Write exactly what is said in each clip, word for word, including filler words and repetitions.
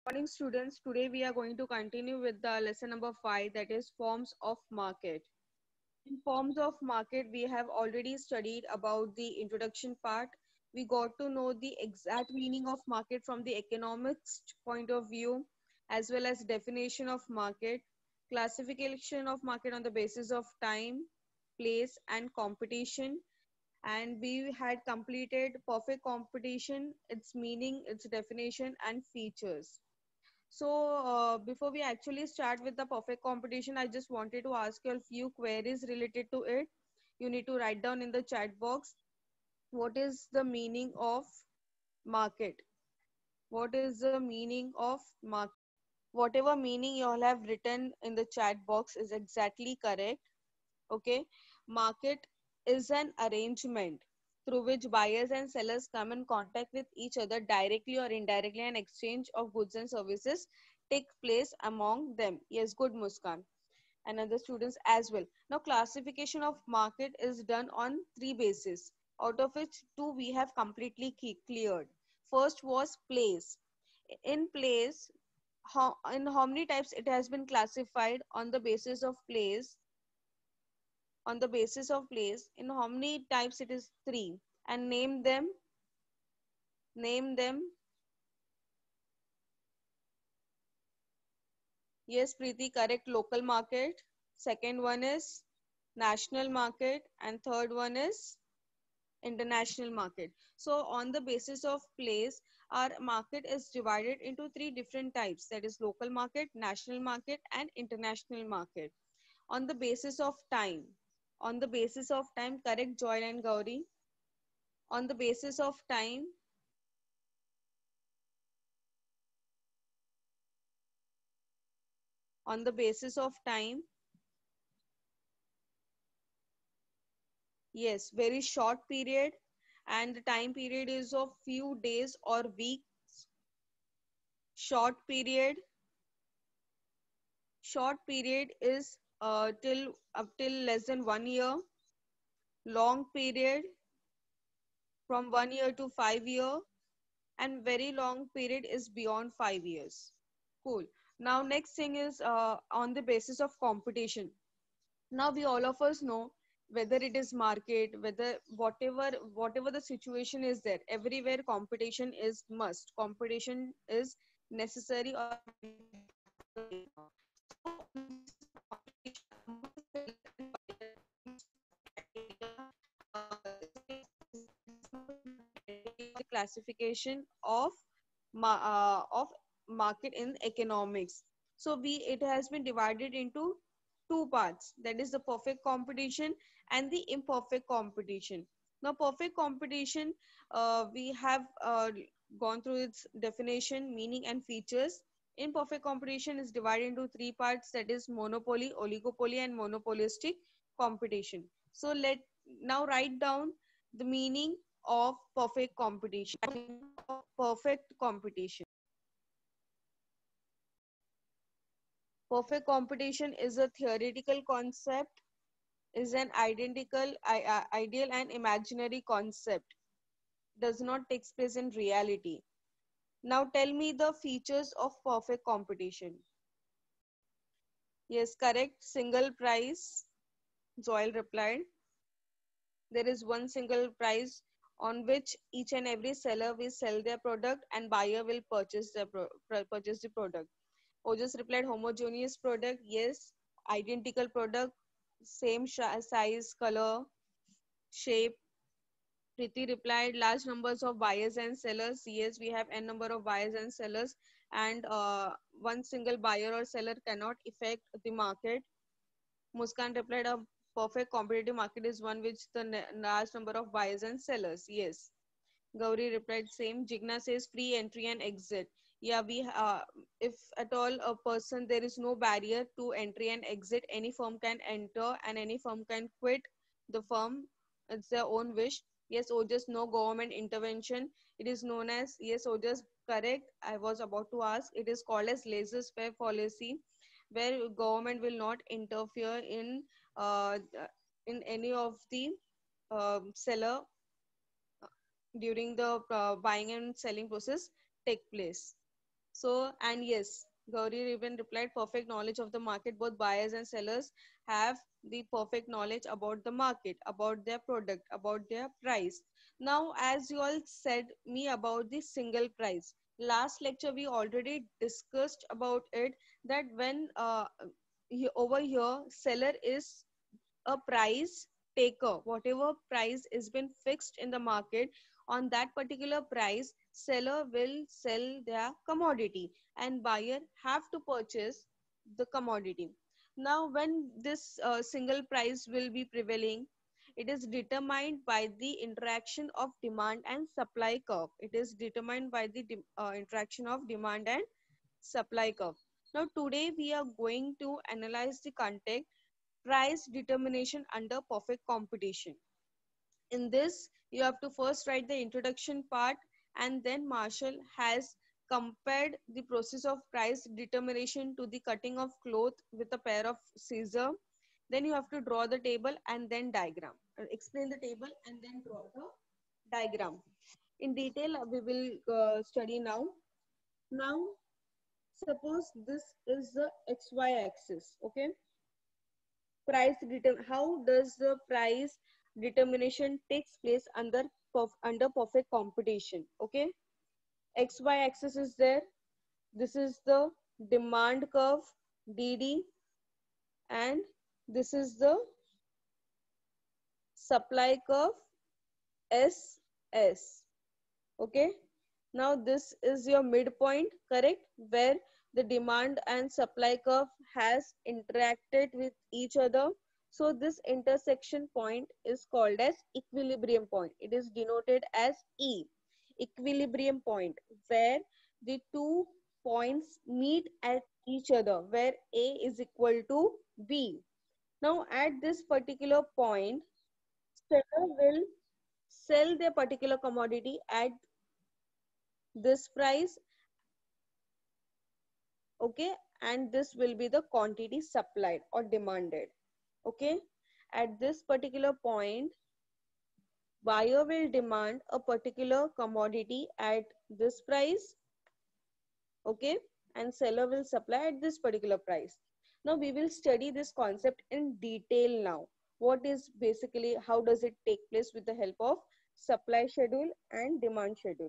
Morning students, today we are going to continue with the lesson number five, that is forms of market. In forms of market, we have already studied about the introduction part. We got to know the exact meaning of market from the economics point of view, as well as definition of market, classification of market on the basis of time, place and competition. And we had completed perfect competition, its meaning, its definition and features. So, uh, before we actually start with the perfect competition, I just wanted to ask you a few queries related to it. You need to write down in the chat box what is the meaning of market. What is the meaning of market? Whatever meaning you all have written in the chat box is exactly correct. Okay. Market is an arrangement through which buyers and sellers come in contact with each other directly or indirectly, and exchange of goods and services take place among them. Yes, good, Muskan, and other students as well. Now, classification of market is done on three bases, out of which two we have completely cleared. First was place. In place, how, in how many types it has been classified on the basis of place, on the basis of place, in how many types it is? Three. And name them, name them. Yes, Preeti, correct. Local market. Second one is national market, and third one is international market. So on the basis of place, our market is divided into three different types, that is local market, national market and international market. On the basis of time, on the basis of time, correct Joy and Gauri? On the basis of time, on the basis of time, yes, very short period, and the time period is of few days or weeks. Short period, short period is uh, till up till less than one year. Long period from one year to five year, and very long period is beyond five years. Cool. Now next thing is uh, on the basis of competition. Now we all of us know, whether it is market, whether whatever whatever the situation is there, everywhere competition is must, competition is necessary or classification of uh, of market in economics. So we it has been divided into two parts, that is the perfect competition and the imperfect competition. Now perfect competition, uh, we have uh, gone through its definition, meaning and features. Imperfect competition is divided into three parts, that is monopoly, oligopoly and monopolistic competition. So let now write down the meaning of perfect competition. Perfect competition. Perfect competition is a theoretical concept, is an identical, I, I, ideal and imaginary concept, does not take place in reality. Now tell me the features of perfect competition. Yes, correct. Single price, Joel replied. There is one single price on which each and every seller will sell their product and buyer will purchase the pro purchase the product. Ojas replied, homogeneous product, yes. Identical product, same size, color, shape. Priti replied, large numbers of buyers and sellers. Yes, we have n number of buyers and sellers, and uh, one single buyer or seller cannot affect the market. Muskan replied, a perfect competitive market is one which the large number of buyers and sellers. Yes. Gauri replied, same. Jigna says free entry and exit. Yeah, we uh, if at all a person, there is no barrier to entry and exit. Any firm can enter and any firm can quit the firm. It's their own wish. Yes, or just no government intervention. It is known as, yes, or just correct. I was about to ask. It is called as laissez-faire policy, where government will not interfere in uh, in any of the uh, seller during the uh, buying and selling process take place. So, and yes, Gauri even replied, perfect knowledge of the market. Both buyers and sellers have the perfect knowledge about the market, about their product, about their price. Now, as you all said me about the single price, last lecture we already discussed about it, that when uh, he- over here seller is a price taker. Whatever price is been fixed in the market, on that particular price seller will sell their commodity and buyer have to purchase the commodity. Now when this uh, single price will be prevailing, it is determined by the interaction of demand and supply curve. It is determined by the de uh, interaction of demand and supply curve. Now today we are going to analyze the context price determination under perfect competition. In this, you have to first write the introduction part, and then Marshall has compared the process of price determination to the cutting of cloth with a pair of scissors. Then you have to draw the table and then diagram. Uh, Explain the table and then draw the diagram. In detail, uh, we will uh, study now. Now, suppose this is the X Y axis, okay? Price determ how does the price determination takes place under perf under perfect competition? Okay, xy axis is there. This is the demand curve D D, and this is the supply curve S S. Okay, now this is your midpoint, correct, where the demand and supply curve has interacted with each other. So this intersection point is called as equilibrium point. It is denoted as E, equilibrium point, where the two points meet at each other, where A is equal to B. Now at this particular point, seller will sell their particular commodity at this price, okay, and this will be the quantity supplied or demanded. Okay, at this particular point buyer will demand a particular commodity at this price, okay, and seller will supply at this particular price. Now we will study this concept in detail now. What is basically, how does it take place with the help of supply schedule and demand schedule?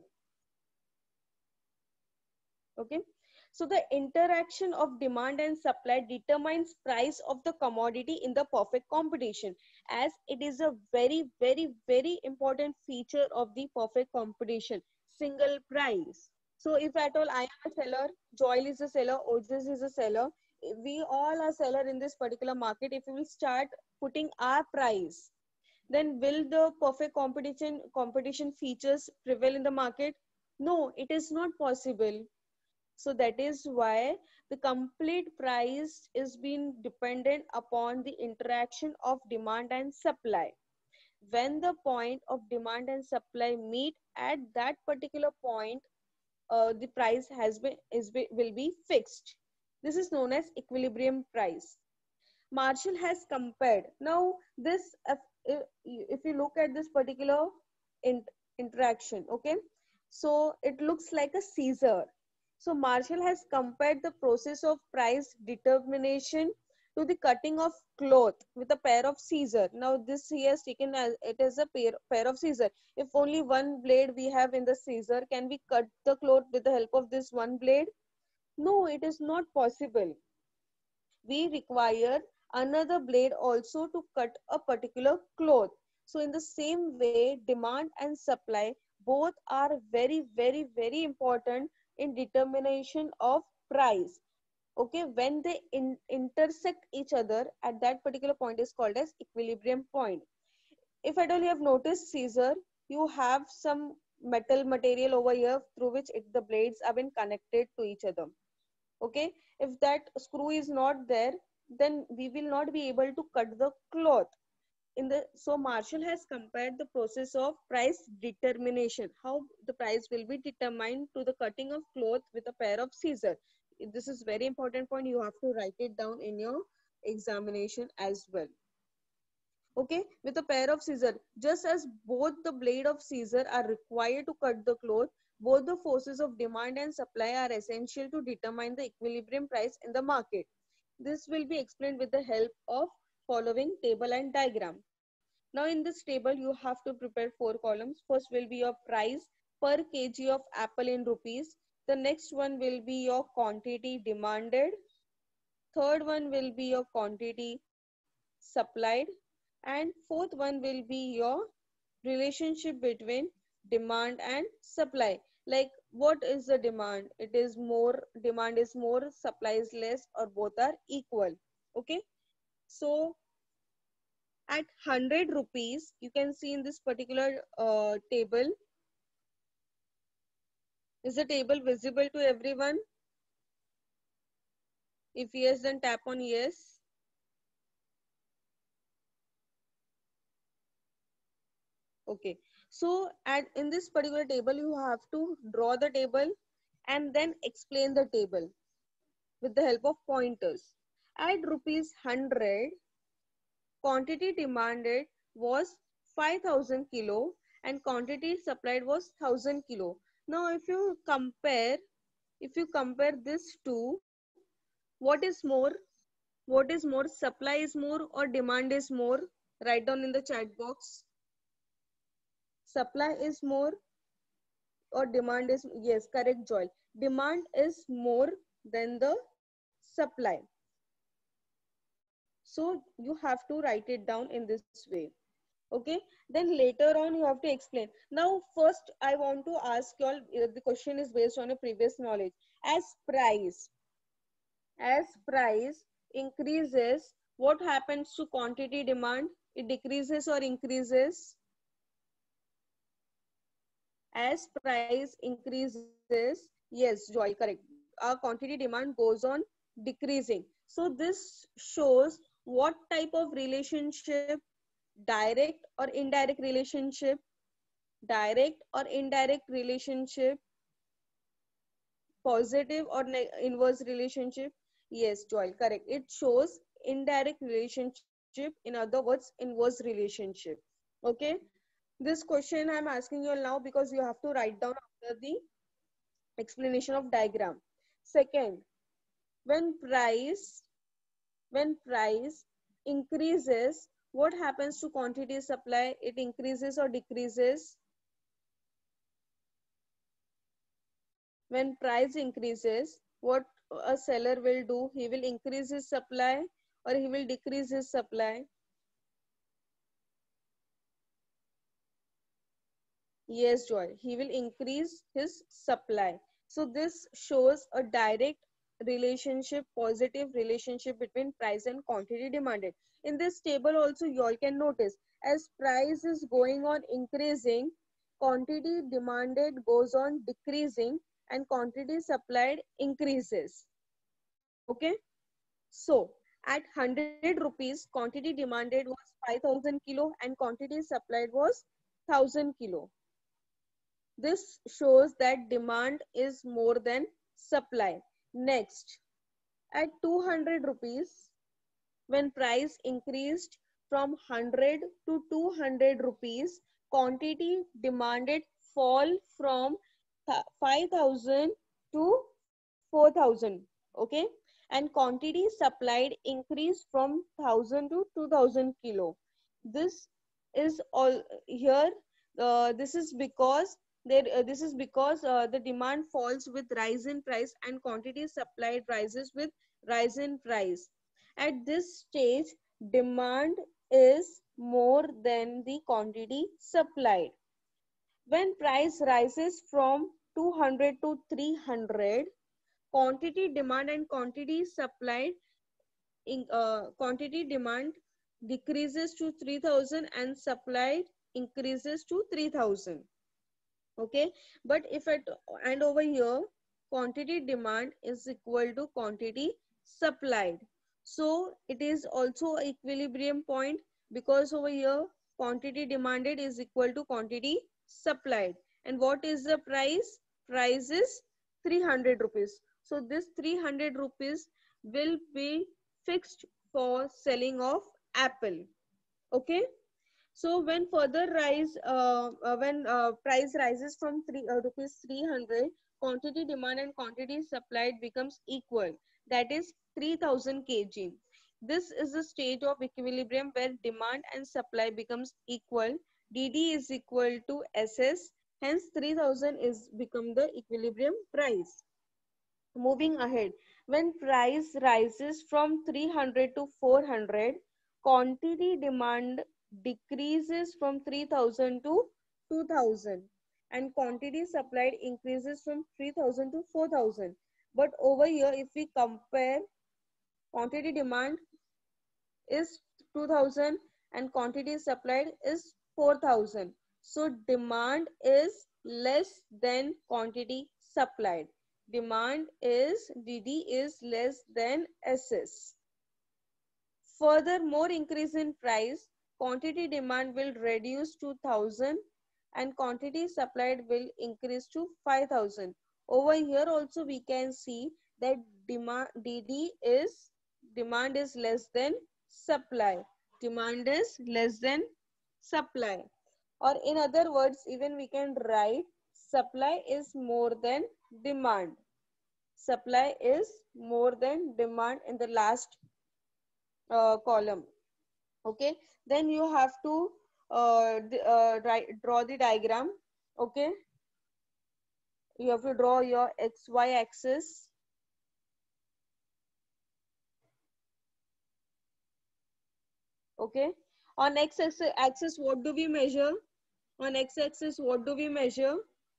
Okay, so the interaction of demand and supply determines price of the commodity in the perfect competition, as it is a very very very important feature of the perfect competition, single price. So if at all I am a seller, Joel is a seller, Otis is a seller, we all are seller in this particular market. If we will start putting our price, then will the perfect competition competition features prevail in the market? No, it is not possible. So that is why the complete price is being dependent upon the interaction of demand and supply. When the point of demand and supply meet at that particular point, uh, the price has been is be, will be fixed. This is known as equilibrium price. Marshall has compared. Now this, if, if you look at this particular in, interaction, okay, so it looks like a scissor. So Marshall has compared the process of price determination to the cutting of cloth with a pair of scissors. Now this he has taken as it is a pair, pair of scissors. If only one blade we have in the scissor, can we cut the cloth with the help of this one blade? No, it is not possible. We require another blade also to cut a particular cloth. So in the same way, demand and supply both are very, very, very important in determination of price. Okay, when they in, intersect each other at that particular point is called as equilibrium point. If at all you have noticed scissor, you have some metal material over here through which it, the blades have been connected to each other. Okay, if that screw is not there, then we will not be able to cut the cloth in the. So Marshall has compared the process of price determination, how the price will be determined, to the cutting of cloth with a pair of scissors. This is very important point, you have to write it down in your examination as well. Okay, with a pair of scissors, just as both the blade of scissor are required to cut the cloth, Both the forces of demand and supply are essential to determine the equilibrium price in the market. This will be explained with the help of following table and diagram. Now in this table, you have to prepare four columns. First will be your price per kg of apple in rupees. The next one will be your quantity demanded. Third one will be your quantity supplied. And fourth one will be your relationship between demand and supply. Like what is the demand? It is more, demand is more, supply is less, or both are equal. Okay. So at one hundred rupees, you can see in this particular uh, table, is the table visible to everyone? If yes, then tap on yes. Okay. So at in this particular table, you have to draw the table and then explain the table with the help of pointers. At rupees one hundred, quantity demanded was five thousand kilo and quantity supplied was one thousand kilo. Now if you compare, if you compare this two, what is more? What is more? Supply is more or demand is more? Write down in the chat box. Supply is more or demand is, yes, correct, Joy. Demand is more than the supply. So you have to write it down in this way. Okay, then later on you have to explain. Now first I want to ask you all, uh, the question is based on a previous knowledge. As price, as price increases, what happens to quantity demand? It decreases or increases? As price increases, yes, Joy, correct. Our quantity demand goes on decreasing. So this shows what type of relationship? Direct or indirect relationship? Direct or indirect relationship? Positive or inverse relationship? Yes, Joel, correct. It shows indirect relationship, in other words, inverse relationship. Okay, this question I'm asking you now because you have to write down after the explanation of diagram. Second, when price, when price increases, what happens to quantity supply? It increases or decreases? When price increases, what a seller will do? He will increase his supply or he will decrease his supply? Yes, Joy, he will increase his supply. So this shows a direct relationship, positive relationship between price and quantity demanded. In this table also you all can notice, as price is going on increasing, quantity demanded goes on decreasing and quantity supplied increases. Okay. So at one hundred rupees, quantity demanded was five thousand kilo and quantity supplied was one thousand kilo. This shows that demand is more than supply. Next, at two hundred rupees, when price increased from one hundred to two hundred rupees, quantity demanded fall from five thousand to four thousand. Okay, and quantity supplied increased from one thousand to two thousand kilo. This is all here. Uh, this is because there. Uh, this is because uh, the demand falls with rise in price and quantity supplied rises with rise in price. At this stage, demand is more than the quantity supplied. When price rises from two hundred to three hundred, quantity demand and quantity supplied in uh, quantity demand decreases to three thousand and supplied increases to three thousand. Okay, but if it, and over here quantity demand is equal to quantity supplied, so it is also equilibrium point, because over here quantity demanded is equal to quantity supplied. And what is the price? Price is three hundred rupees. So this three hundred rupees will be fixed for selling of apple. Okay, So when further rise, uh, uh, when uh, price rises from three uh, rupees three hundred, quantity demand and quantity supplied becomes equal. That is three thousand kilograms. This is the state of equilibrium where demand and supply becomes equal. D D is equal to S S. Hence, three thousand is become the equilibrium price. Moving ahead, when price rises from three hundred to four hundred, quantity demand decreases from three thousand to two thousand and quantity supplied increases from three thousand to four thousand. But over here, if we compare, quantity demand is two thousand and quantity supplied is four thousand. So demand is less than quantity supplied. Demand is D D is less than S S. Further, more increase in price, quantity demand will reduce to one thousand and quantity supplied will increase to five thousand. Over here also we can see that demand D D is demand is less than supply. Demand is less than supply. Or in other words, even we can write supply is more than demand. Supply is more than demand in the last uh, column. Okay, then you have to uh, uh, write, draw the diagram. Okay, you have to draw your X Y axis. Okay, on X axis what do we measure? On X axis what do we measure?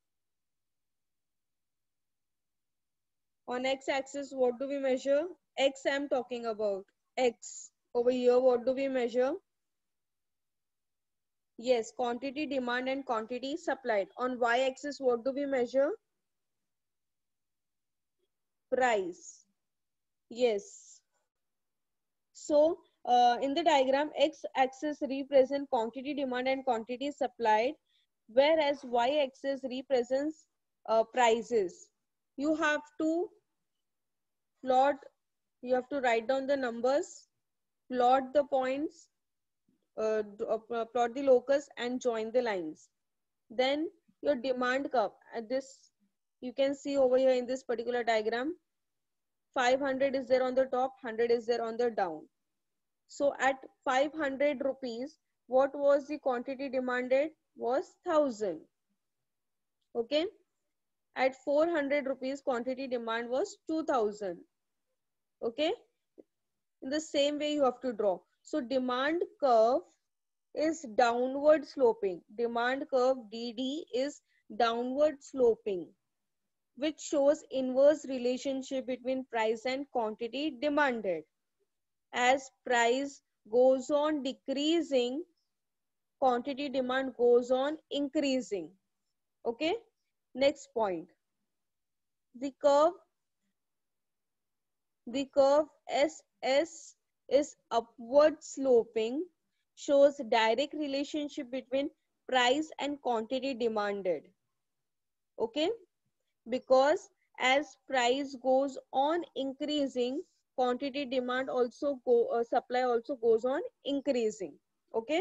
On X axis what do we measure? X I'm talking about. X. Over here what do we measure? Yes, quantity demand and quantity supplied. On Y axis what do we measure? Price. Yes. So uh, in the diagram, x-axis represents quantity demand and quantity supplied, whereas y-axis represents uh, prices. You have to plot, you have to write down the numbers, plot the points, uh, uh, plot the locus and join the lines. Then your demand curve, at this you can see over here in this particular diagram, five hundred is there on the top, one hundred is there on the down. So at five hundred rupees, what was the quantity demanded? Was one thousand. Okay. At four hundred rupees, quantity demand was two thousand. Okay. In the same way, you have to draw. So demand curve is downward sloping. Demand curve D D is downward sloping, which shows inverse relationship between price and quantity demanded. As price goes on decreasing, quantity demand goes on increasing. Okay, next point. The curve, the curve S S is upward sloping, shows direct relationship between price and quantity demanded. Okay, because as price goes on increasing, quantity demand also go uh, supply also goes on increasing. Okay.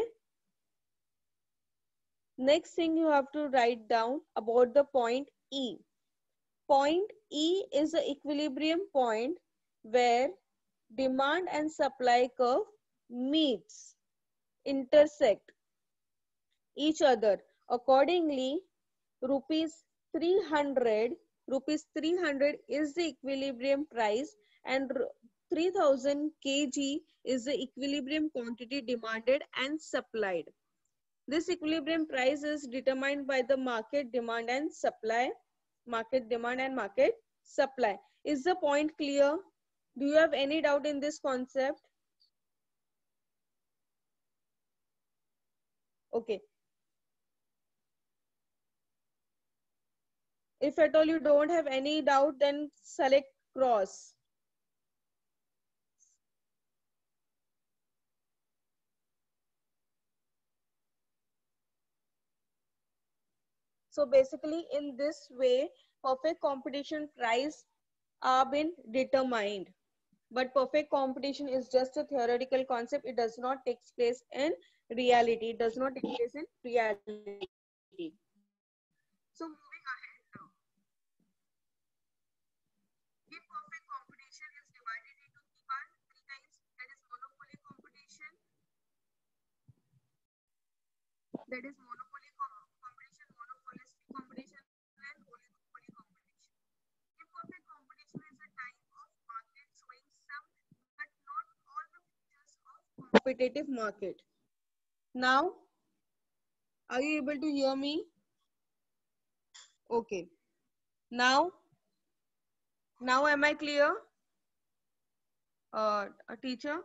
Next thing you have to write down about the point E. Point E is the equilibrium point where demand and supply curve meets, intersect each other. Accordingly, rupees three hundred, rupees three hundred is the equilibrium price and three thousand kilograms is the equilibrium quantity demanded and supplied. This equilibrium price is determined by the market demand and supply, market demand and market supply. Is the point clear? Do you have any doubt in this concept? Okay. If at all you don't have any doubt, then select cross. So basically in this way, perfect competition price are been determined. But perfect competition is just a theoretical concept. It does not take place in reality. It does not take place in reality. So moving ahead now. Imperfect competition is divided into three parts, three types. That is monopoly competition. That is monopoly com- competition, monopolistic competition, and oligopoly competition. Imperfect competition is a type of market showing some but not all the features of competitive market. Now, are you able to hear me? Okay. Now, now am I clear? Uh, a teacher?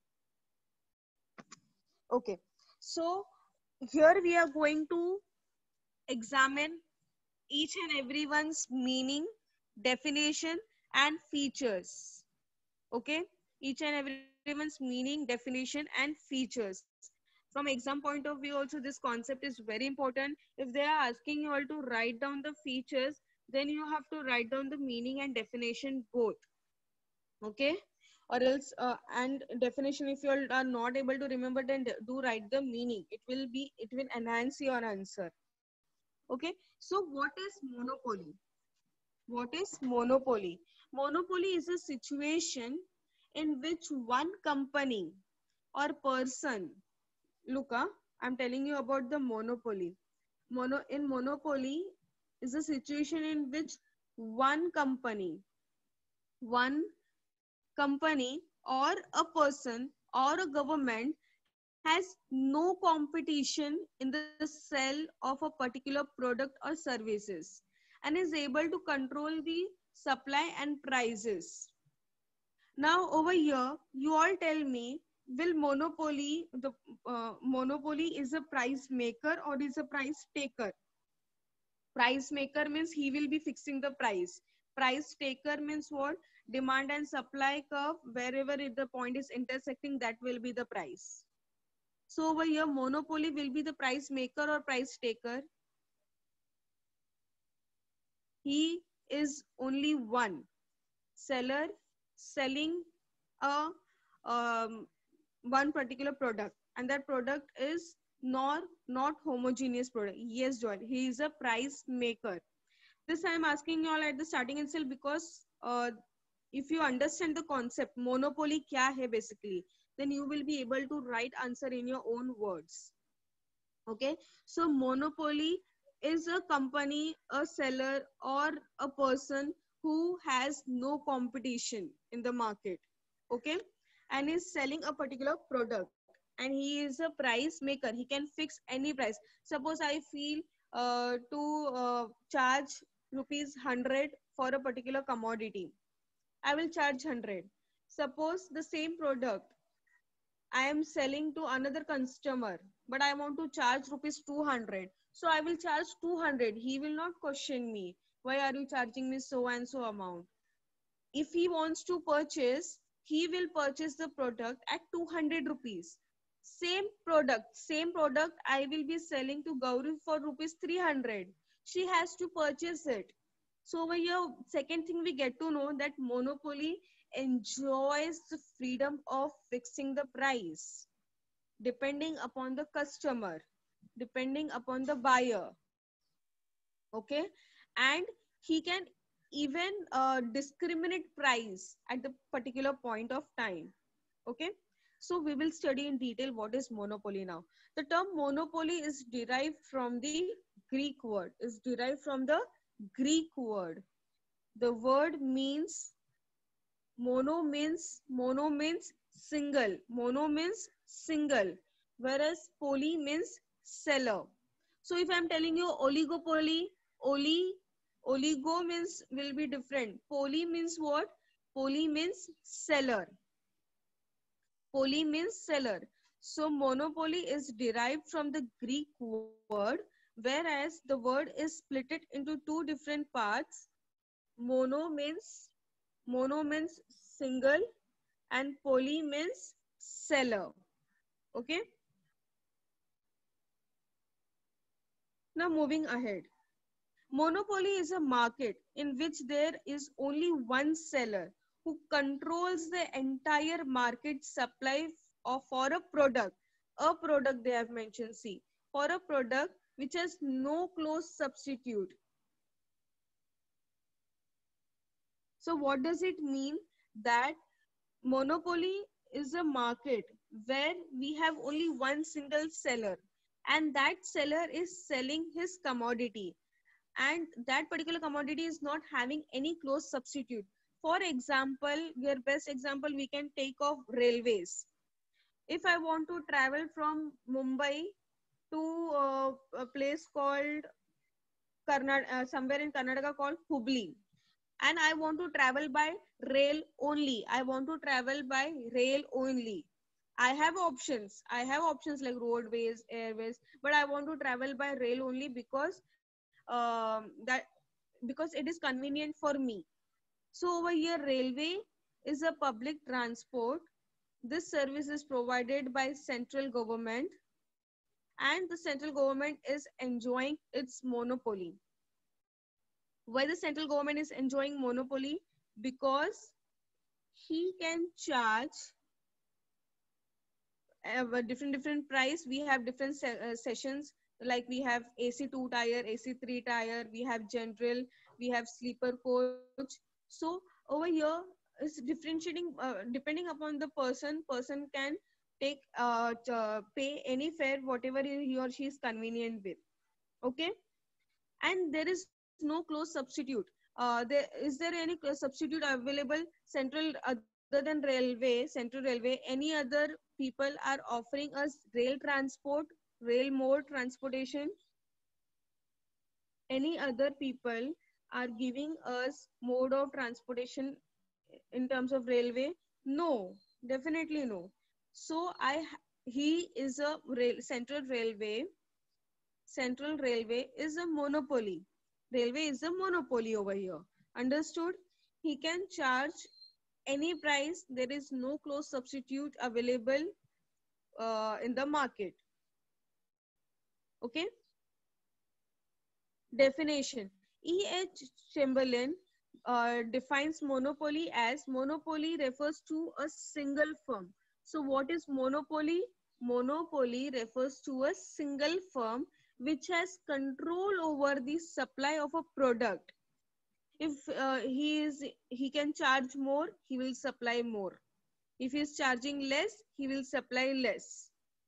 Okay. So here we are going to examine each and everyone's meaning, definition, and features. Okay, each and everyone's meaning, definition, and features. From exam point of view also, this concept is very important. If they are asking you all to write down the features, then you have to write down the meaning and definition both. Okay, or else uh, and definition, if you all are not able to remember, then do write the meaning. It will be, it will enhance your answer. Okay, so what is monopoly? What is monopoly? Monopoly is a situation in which one company or person, look, uh, I'm telling you about the monopoly. Mono, in monopoly is a situation in which one company, one company or a person or a government has no competition in the sale of a particular product or services and is able to control the supply and prices. Now over here, you all tell me, will monopoly, the uh, monopoly is a price maker or is a price taker? Price maker means he will be fixing the price. Price taker means what? Demand and supply curve, wherever it, the point is intersecting, that will be the price. So over here, monopoly will be the price maker or price taker. He is only one seller selling a um, one particular product, and that product is not not homogeneous product. Yes, Joel, he is a price maker. This I am asking you all at the starting itself because uh, if you understand the concept monopoly kya hai basically, then you will be able to write answer in your own words. Okay, so monopoly is a company, a seller, or a person who has no competition in the market. Okay, and is selling a particular product, and he is a price maker. He can fix any price. Suppose I feel uh, to uh, charge rupees one hundred for a particular commodity, I will charge one hundred. Suppose the same product I am selling to another customer, but I want to charge rupees two hundred. So I will charge two hundred. He will not question me. Why are you charging me so and so amount? If he wants to purchase, he will purchase the product at two hundred rupees. Same product, same product I will be selling to Gauri for rupees three hundred. She has to purchase it. So over here, second thing we get to know that monopoly enjoys the freedom of fixing the price depending upon the customer, depending upon the buyer. Okay, and he can even uh, discriminate price at the particular point of time. Okay, so we will study in detail what is monopoly now. The term monopoly is derived from the Greek word, is derived from the Greek word. The word means mono means mono means single. Mono means single, whereas poly means seller. So if I'm telling you oligopoly, oli, oligo means will be different. Poly means what? Poly means seller. Poly means seller. So monopoly is derived from the Greek word, whereas the word is split it into two different parts. Mono means mono means single and poly means seller. Okay. Now moving ahead. Monopoly is a market in which there is only one seller who controls the entire market supply of, for a product. A product they have mentioned. See, for a product which has no close substitute. So what does it mean? That monopoly is a market where we have only one single seller, and that seller is selling his commodity, and that particular commodity is not having any close substitute. For example, your best example we can take of railways. If I want to travel from Mumbai to uh, a place called Karnataka, uh, somewhere in Karnataka called Hubli, and I want to travel by rail only. I want to travel by rail only. I have options. I have options like roadways, airways, but I want to travel by rail only because um, that because it is convenient for me. So over here, railway is a public transport. This service is provided by central government, and the central government is enjoying its monopoly. Why the central government is enjoying monopoly? Because he can charge a different different price. We have different se uh, sessions, like we have A C two tire, A C three tire, we have general, we have sleeper coach. So over here is differentiating uh, depending upon the person. Person can take uh, uh, pay any fare whatever he or she is convenient with. Okay, and there is no close substitute. Uh, there is there any substitute available central other than railway, central railway? Any other people are offering us rail transport, rail mode transportation? Any other people are giving us mode of transportation in terms of railway? No, definitely no. So I he is a rail, central railway. Central railway is a monopoly. Railway is a monopoly over here. Understood? He can charge any price. There is no close substitute available uh, in the market. Okay. Definition. E H. Chamberlain uh, defines monopoly as monopoly refers to a single firm. So what is monopoly? Monopoly refers to a single firm which has control over the supply of a product. If uh, he is he can charge more, he will supply more. If he is charging less, he will supply less.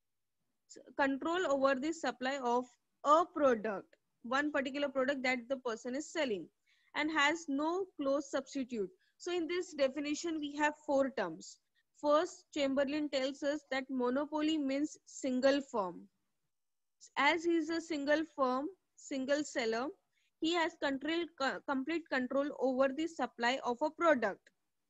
Control over the supply of a product, one particular product that the person is selling, and has no close substitute. So in this definition we have four terms. First, Chamberlain tells us that monopoly means single firm. As he is a single firm, single seller, he has control, complete control over the supply of a product.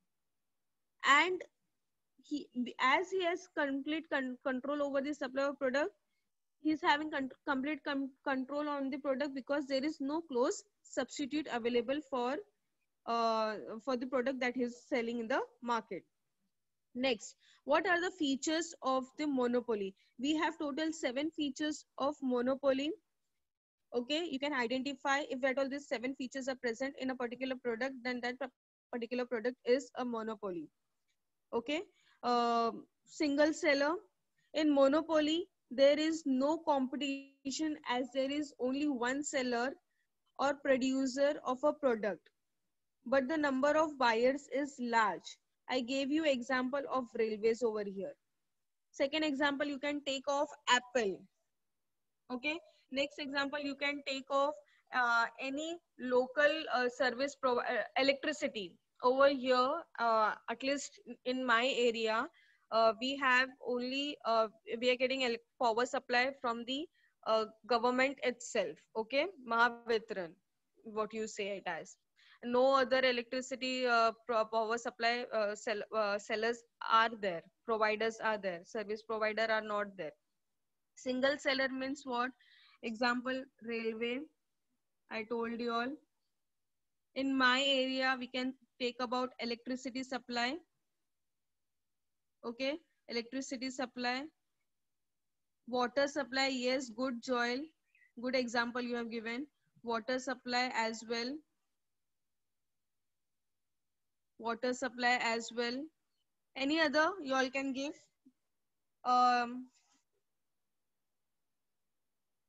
And he, as he has complete con control over the supply of product, he is having con complete com control on the product because there is no close substitute available for uh, for the product that he is selling in the market. Next, what are the features of the monopoly? We have total seven features of monopoly. Okay, you can identify if at all these seven features are present in a particular product, then that particular product is a monopoly. Okay, uh, single seller. In monopoly, there is no competition as there is only one seller or producer of a product, but the number of buyers is large. I gave you example of railways over here. Second example, you can take of Apple. Okay, next example, you can take of uh, any local uh, service pro uh, electricity. Over here, uh, at least in my area, uh, we have only uh, we are getting power supply from the uh, government itself. Okay, Mahavitran, what you say it as. No other electricity uh, power supply uh, sell, uh, sellers are there, providers are there, service provider are not there. Single seller means what? Example, railway. I told you all. In my area, we can take about electricity supply. Okay, electricity supply. Water supply, yes, good, Joel. Good example you have given. Water supply as well. Water supply as well. Any other you all can give? Um,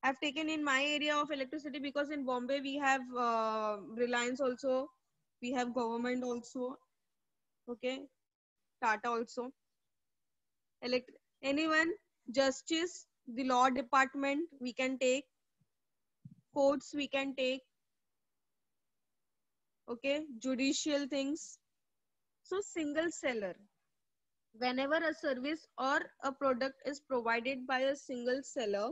I've taken in my area of electricity because in Bombay we have uh, Reliance also, we have government also, okay, Tata also. Elect anyone, justice, the law department we can take, courts we can take, okay, judicial things. So single seller. Whenever a service or a product is provided by a single seller,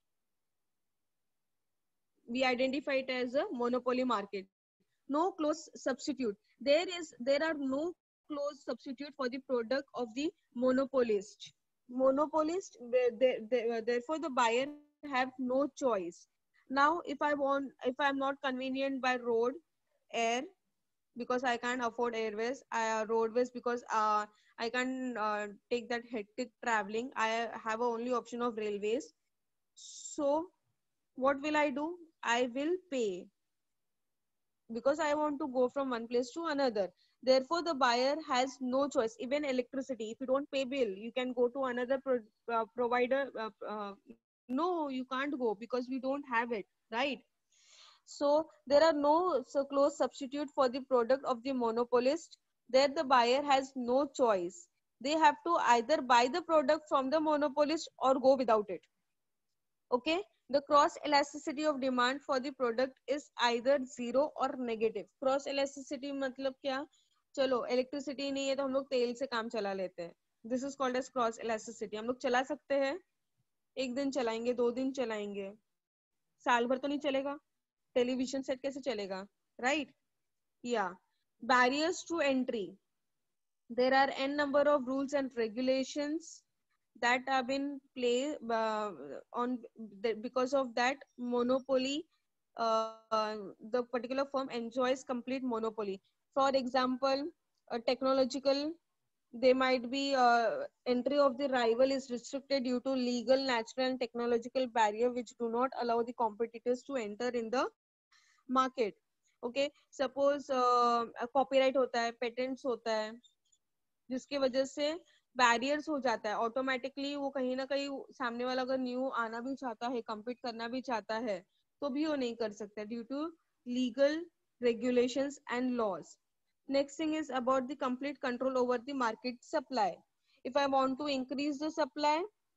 we identify it as a monopoly market. No close substitute. There is there are no close substitute for the product of the monopolist. Monopolist, they, they, therefore the buyer have no choice. Now, if I want, if I'm not convenient by road, air, because I can't afford airways, uh, roadways because uh, I can uh, take that hectic traveling. I have a only option of railways. So what will I do? I will pay because I want to go from one place to another. Therefore, the buyer has no choice. Even electricity, if you don't pay bill, you can go to another pro uh, provider. Uh, uh, no, you can't go because we don't have it, right? So there are no so close substitute for the product of the monopolist. There the buyer has no choice. They have to either buy the product from the monopolist or go without it. Okay, the cross elasticity of demand for the product is either zero or negative. Cross elasticity मतलब क्या? चलो electricity नहीं है तो हम लोग तेल से काम चला लेते हैं. This is called as cross elasticity. हम लोग चला सकते हैं, एक दिन चलाएंगे, दो दिन चलाएंगे, साल भर तो नहीं चलेगा. टेलीविजन सेट कैसे चलेगा, right? Yeah. Barriers to entry. There are n number of rules and regulations that have been play uh, on the, because of that monopoly, uh, the particular firm enjoys complete monopoly. For example, a technological, they might be uh, entry of the rival is restricted due to legal, natural and technological barrier which do not allow the competitors to enter in the market. Okay, suppose uh, copyright होता है, patents होता है, जिसके वजह से barriers हो जाता है ऑटोमेटिकली. वो कहीं ना कहीं सामने वाला अगर न्यू आना भी चाहता है, कम्पीट करना भी चाहता है, तो भी वो नहीं कर सकता due to legal regulations and laws. Next thing is about the complete control over the market supply. If I want to increase the supply,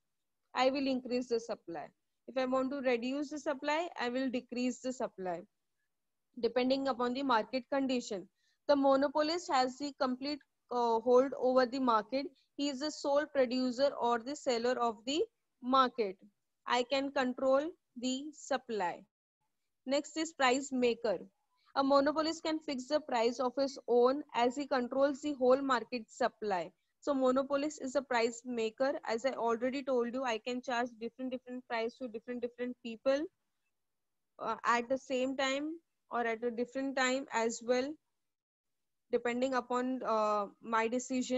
I will increase the supply. If I want to reduce the supply, I will decrease the supply depending upon the market condition. The monopolist has the complete uh, hold over the market. He is the sole producer or the seller of the market. I can control the supply. Next is price maker. A monopolist can fix the price of his own as he controls the whole market supply. So monopolist is a price maker. As I already told you, I can charge different different price to different different people uh, at the same time or at a different time as well, depending upon uh, my decision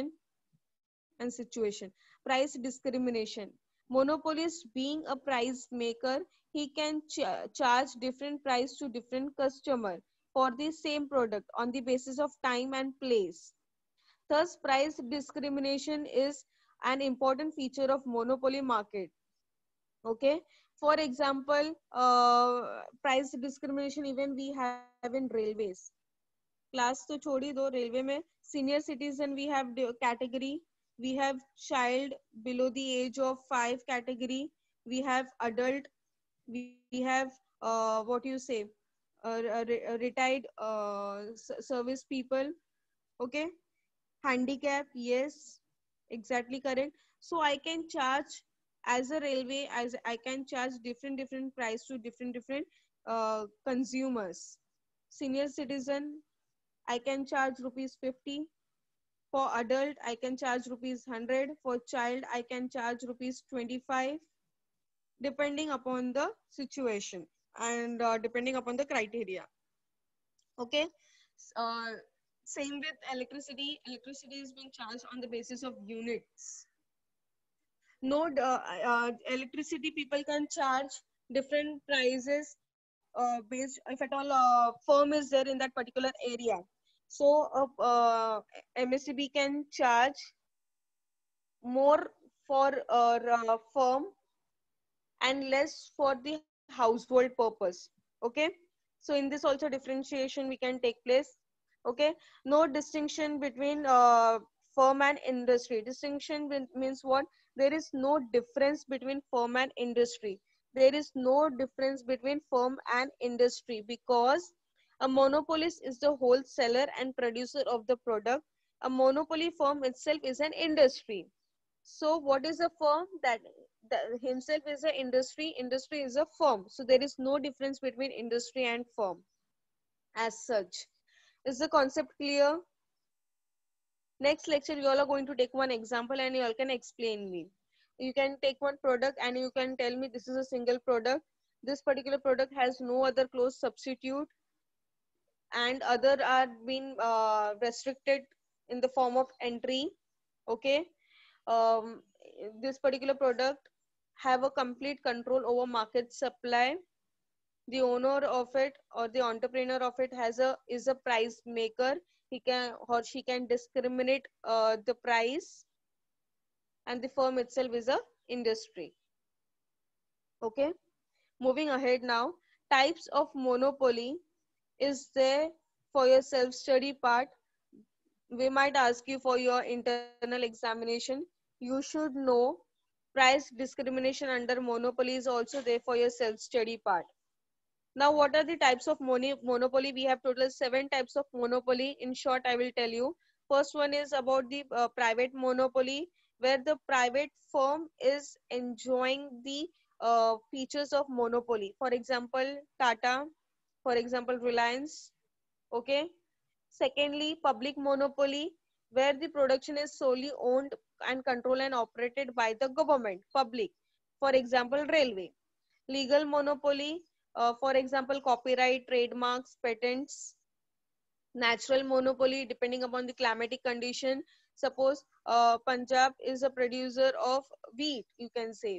and situation. Price discrimination. Monopolist being a price maker, he can ch charge different price to different customer for the same product on the basis of time and place. Thus, price discrimination is an important feature of monopoly market. Okay, for example, uh, price discrimination even we have in railways. Class तो छोड़ ही दो, railway में senior citizen we have category, we have child below the age of five category, we have adult, we have uh, what you say, uh, re retired uh, service people. Okay, handicap, yes, exactly correct. So I can charge as a railway, as I can charge different different price to different different uh, consumers. Senior citizen, I can charge rupees fifty. For adult, I can charge rupees one hundred. For child, I can charge rupees twenty-five, depending upon the situation and uh, depending upon the criteria. Okay. Uh, Same with electricity. Electricity is being charged on the basis of units. No, uh, uh, electricity people can charge different prices uh, based if at all uh, firm is there in that particular area. So uh, uh, M S C B can charge more for a uh, firm and less for the household purpose. Okay, so in this also differentiation we can take place. Okay, no distinction between uh, firm and industry. Distinction means what? There is no difference between firm and industry. There is no difference between firm and industry, because a monopolist is the wholesaler and producer of the product. A monopoly firm itself is an industry. So what is a firm? That, that himself is an industry, industry is a firm. So there is no difference between industry and firm as such. Is the concept clear? Next lecture you all are going to take one example and you all can explain me. You can take one product and you can tell me this is a single product. This particular product has no other close substitute, and other are being uh, restricted in the form of entry. Okay, um, this particular product have a complete control over market supply. The owner of it or the entrepreneur of it has a is a price maker. He can or she can discriminate uh, the price, and the firm itself is a industry. Okay, moving ahead now. Types of monopoly is there for your self-study part. We might ask you for your internal examination. You should know price discrimination under monopoly is also there for your self-study part. Now, what are the types of monopoly? We have total seven types of monopoly. In short, I will tell you. First one is about the uh, private monopoly, where the private firm is enjoying the uh, features of monopoly. For example, Tata, for example, Reliance. Okay. Secondly, public monopoly, where the production is solely owned and controlled and operated by the government, public. For example, railway. Legal monopoly, uh, for example, copyright, trademarks, patents. Natural monopoly, depending upon the climatic condition. Suppose uh, Punjab is a producer of wheat, you can say.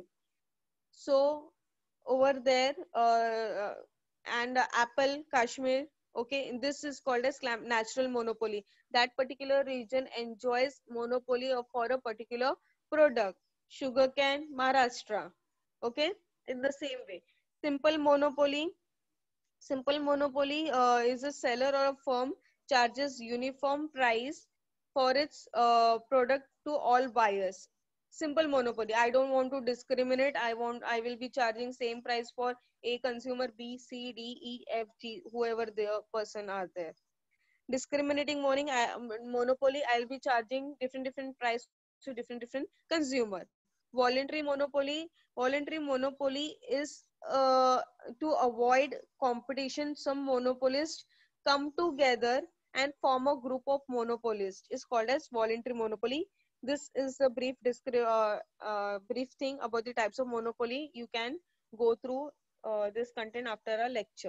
So over there, uh, and uh, Apple, Kashmir, okay, this is called as natural monopoly. That particular region enjoys monopoly of, for a particular product. Sugarcane, Maharashtra, okay, in the same way. Simple monopoly. Simple monopoly uh, is a seller or a firm charges uniform price for its uh, product to all buyers. Simple monopoly. I don't want to discriminate. I want. I will be charging same price for A consumer, B, C, D, E, F, G, whoever the person are there. Discriminating morning I, monopoly. I'll be charging different different price to different different consumer. Voluntary monopoly. Voluntary monopoly is uh, to avoid competition. Some monopolists come together and form a group of monopolists. Is called as voluntary monopoly. This is a brief uh, uh, brief thing about the types of monopoly. You can go through uh, this content after a lecture.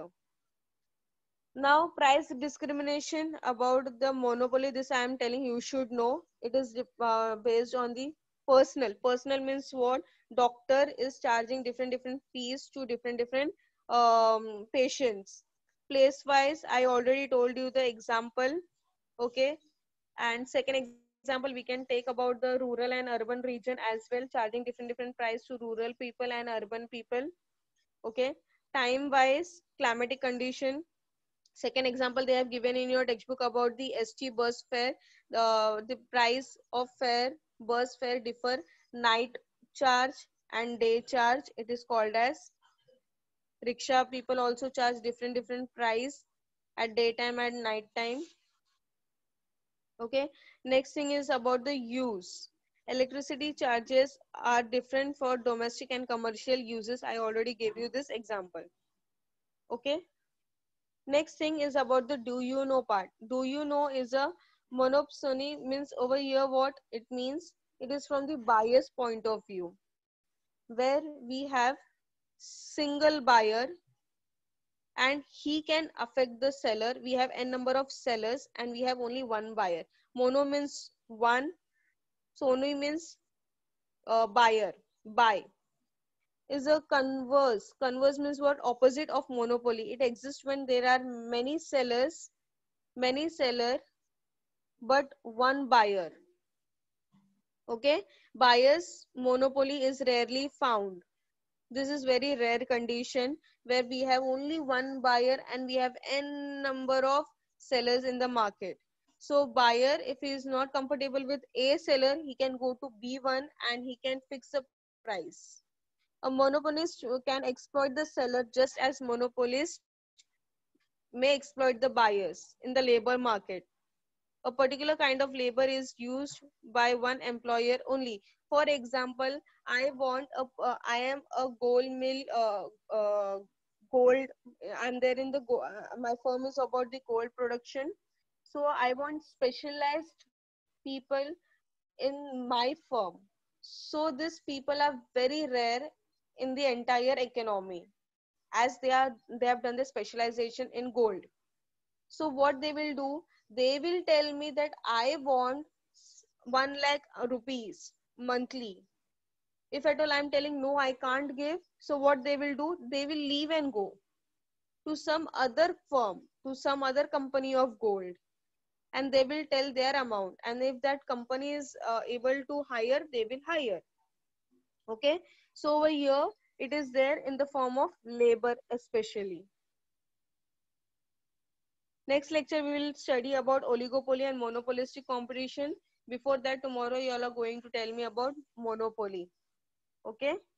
Now, price discrimination about the monopoly, this I am telling you should know. It is uh, based on the personal. Personal means what? Doctor is charging different different fees to different different um, patients. Place wise, I already told you the example. Okay. And second example, we can take about the rural and urban region as well, charging different different price to rural people and urban people. Okay. Time wise, climatic condition. Second example they have given in your textbook about the S T bus fare. Uh, the price of fare, bus fare differ. Night charge and day charge, it is called as. Rickshaw people also charge different different price at daytime and night time. Okay. Next thing is about the use. Electricity charges are different for domestic and commercial uses. I already gave you this example. Okay. Next thing is about the do you know part. Do you know is a monopsony, means over here what it means. It is from the buyer's point of view, where we have single buyer and he can affect the seller. We have n number of sellers and we have only one buyer. Mono means one. Sony means uh, buyer, buy. Is a converse. Converse means what? Opposite of monopoly. It exists when there are many sellers, many seller, but one buyer. Okay. Buyer's monopoly is rarely found. This is very rare condition where we have only one buyer and we have n number of sellers in the market. So buyer, if he is not comfortable with A seller, he can go to B one and he can fix a price. A monopolist can exploit the seller just as monopolist may exploit the buyers in the labor market. A particular kind of labor is used by one employer only. For example, I want a, uh, I am a gold mill, uh, uh, gold, I'm there in the, go uh, my firm is about the gold production. So I want specialized people in my firm. So these people are very rare in the entire economy as they are, they have done the specialization in gold. So what they will do, they will tell me that I want one lakh rupees monthly. If at all I'm telling no, I can't give. So what they will do, they will leave and go to some other firm, to some other company of gold, and they will tell their amount. And if that company is uh, able to hire, they will hire. Okay. So over here, it is there in the form of labor especially. Next lecture, we will study about oligopoly and monopolistic competition. Before that, tomorrow you all are going to tell me about monopoly. Okay.